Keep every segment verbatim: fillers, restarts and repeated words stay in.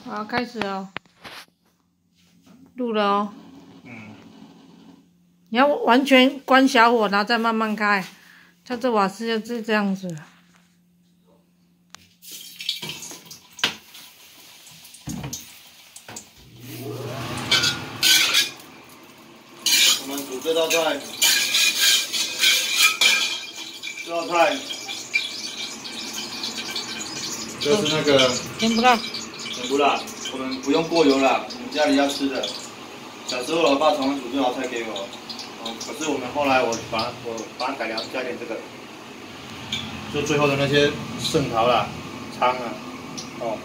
好，开始哦，录了哦。 嗯。 你要完全关小火，然后再慢慢开。像这瓦斯就是这样子。 我们煮这道菜，这道菜就是那个甜不辣。 甜不辣，我们不用过油啦，我们家里要吃的。小时候我爸常常煮这道菜给我，哦，可是我们后来我把我把它改良，加点这个，就最后的那些剩桃啦、葱啊，哦，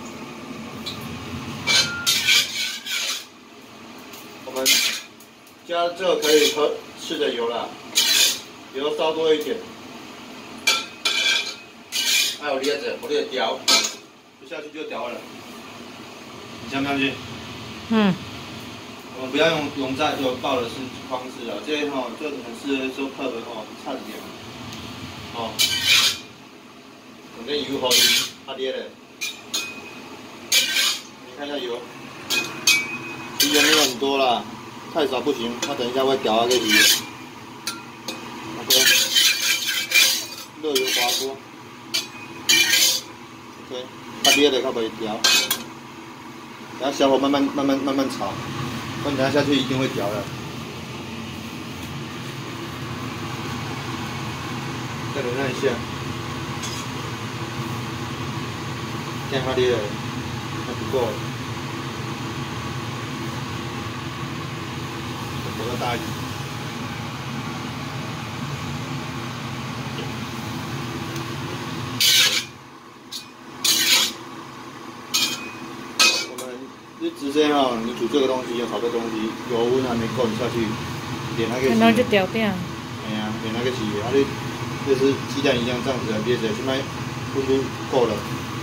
我们加这个可以喝吃的油啦，油烧多一点。还有椰子，我这个掉，就下去就掉了。你相不相信？ 嗯。 我们不要用用炸油爆的是方式啊，这些哈就很适合做客的吼，差一点。哦，反正油好它跌了。你看一下油，其实油没有很多啦，太少不行，它等一下会掉那个鱼。OK， 热油滑锅。OK， 它跌了它不会掉，然后小火慢慢慢慢慢慢炒。不然等下下去一定会掉的。再忍耐一下，这样它裂了，还不够，火要大一点。就直接哈，你煮这个东西要炒这个东西，油温还没够，你下去点那个。 然后就掉掉。 哎呀，点那个起，啊你就是鸡蛋一样这样子啊，别着，现在温度够了。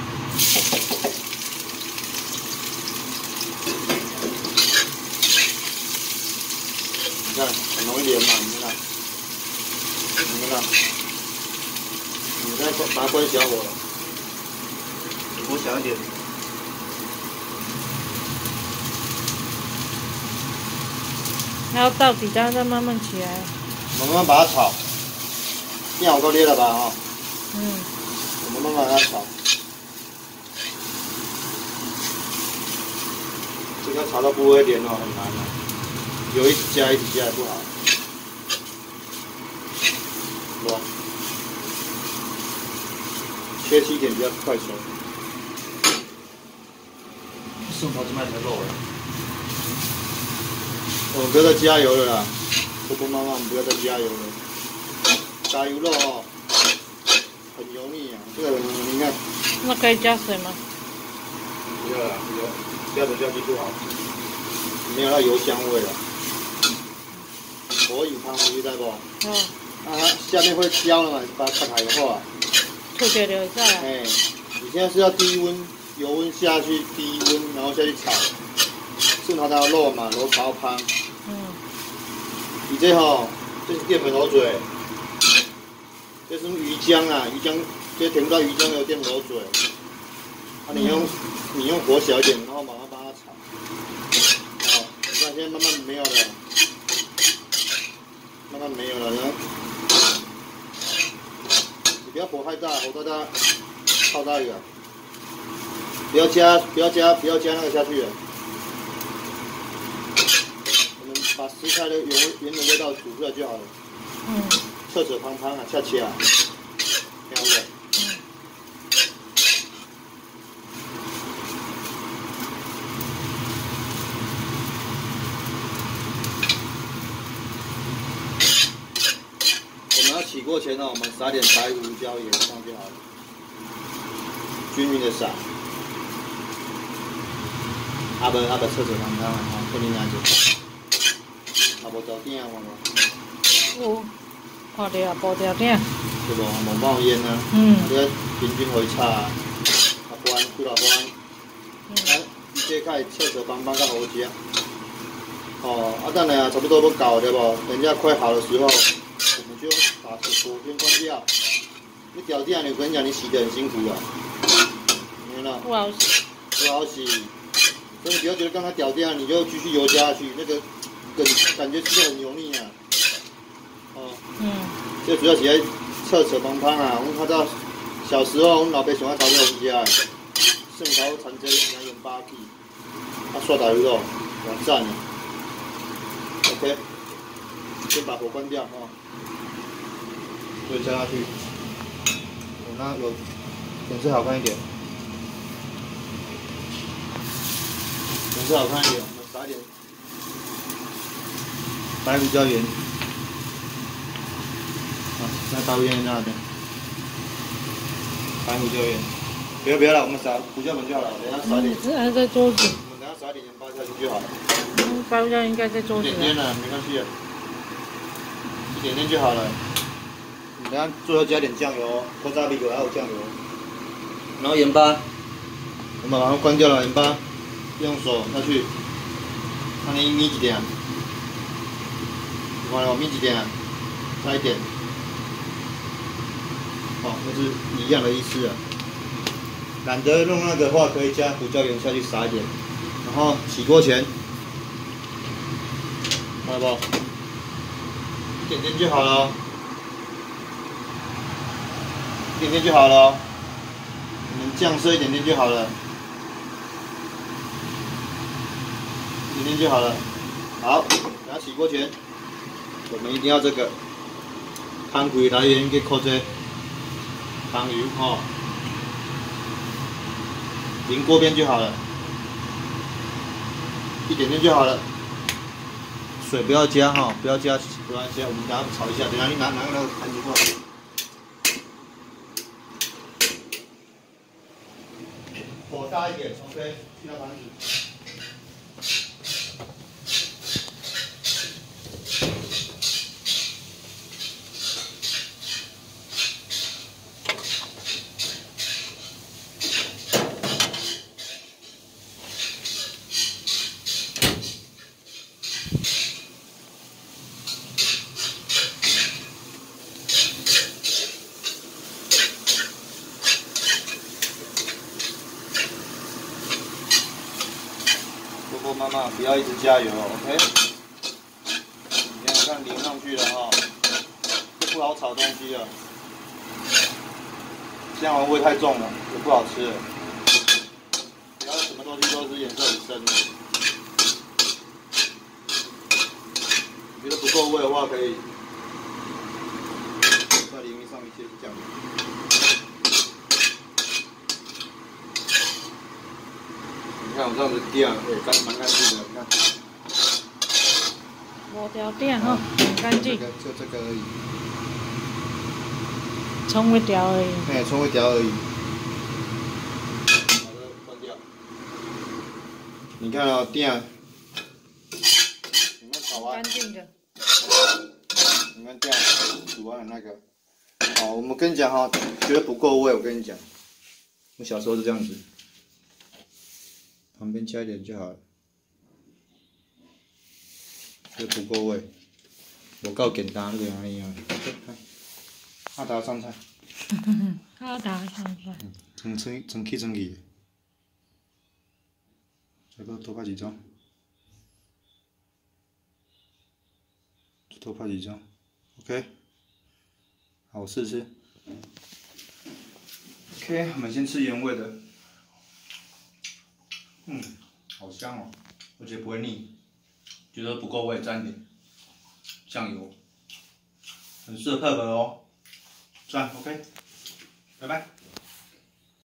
你看很容易连嘛，你看，你看，你再把它关小火，火小一点。 然后到底，然后再慢慢起来。 我们慢慢把它炒，面好够裂了吧？哈。 嗯。 我们慢慢把它炒，这个炒到不会连哦，很难的，油一直加一直加也不好，是吧？切细一点比较快熟。剩桃子卖成肉了。我们不要再加油了啦，婆婆妈妈，我们不要再加油了。打油肉哦，很油腻啊，这个你看。 那可以加水吗？ 不要了，油加水下去不好，没有那油香味了。火有汤水在不？ 嗯。 啊，它下面会焦了嘛，把它开开以后啊。 吐掉留下来。 哎，你现在是要低温，油温下去，低温，然后下去炒，剩它的肉嘛，肉炒汤。 嗯， 你这吼，这是淀粉螺嘴，这是鱼浆啊，鱼浆，这甜到鱼浆有淀粉螺嘴。啊，你用、嗯、你用火小一点，然后马上帮它炒。哦，你看现在慢慢没有了，慢慢没有了，然后你不要火太大，火太大泡大鱼啊！不要加，不要加，不要加那个下去了。把食材的原原的味道煮出来就好了。 嗯。 侧侧胖胖啊，恰恰啊，这样子。 嗯。 我们要起锅前呢，我们撒点白胡椒盐上就好了，均匀的撒。阿伯阿伯侧侧胖胖啊，跟你那就。啊，无豆鼎啊，看无？ 有，看到啊，无豆鼎。 对无？无冒烟啊。 嗯。 啊，你平均回炒啊，啊关几落关。嗯。啊，伊这较会侧侧邦邦较好食。哦，啊，等下差不多要搞对不？等下快好的时候，我们就把火先关掉。你掉鼎，我跟你讲，你洗得很辛苦啊。没了。 不好洗。 不好洗。 所以你不要觉得刚才掉掉，你就继续油加下去，那个感感觉吃的很油腻啊。哦，嗯，这主要是在测测汤汤啊。我们看到小时候，我们老爸喜欢炒在我们家的，圣头产这两盐巴去，啊，刷大鱼肉，完赞了。OK， 先把火关掉哦，对，加下去。我那有颜色好看一点。 颜色好看一点，我们撒一点白胡椒盐。啊，那白胡椒盐在哪边？白胡椒盐，不要不要了，我们撒胡椒粉就好了。等下撒点。 这还在桌子。 我们等下撒点盐巴下去就好了。 嗯，白胡椒应该在桌子。 一点点了，没关系的，一点点就好了。你等下最后加点酱油，锅炸米酒还有酱油，然后盐巴，我们把它关掉了，盐巴。 用手下去，看你米几点？你看我米几点？再一点，好、哦，那是一样的意思啊。懒得弄那个的话，可以加胡椒盐下去撒一点，然后起锅前，看到不？一点点就好了，一点点就好了，你们酱色一点点就好了。 一点点就好了。好，然后起锅前，我们一定要这个汤开来源去扣这汤油哦，淋锅边就好了，一点点就好了。水不要加哈，不要加，不要加，我们等下炒一下。等下你拿拿那个盘子过来。火大一点 ，OK， 去拿盘子。 婆婆妈妈不要一直加油 ，OK？ 你看看淋上去了哈，就不好炒东西了。这样会不会太重了？就不好吃了。不要什么东西都是颜色很深的。觉得不够味的话，可以再淋上一些酱油。 你看我这样子垫，也干蛮干净的，你看。 无条垫哈，很干净。 就这个而已。 葱一条而已。 哎，葱一条而已。把它关掉。你看哦，垫。你看炒完。 干净的。 你看垫煮完的那个。好，我们跟你讲哈，觉得不够味，我跟你讲，我小时候是这样子。 旁边加一点就好了，这不够味，无够简单，你安尼啊。阿达上菜。 阿达上菜。 蒸蒸蒸起蒸起。再搁多拍几张。多拍几张 ，OK。好，我试试。OK， 我们先吃原味的。 嗯，好香哦，而且不会腻，觉得不够味，沾点酱油，很适合配合哦，赞 ，OK， 拜拜。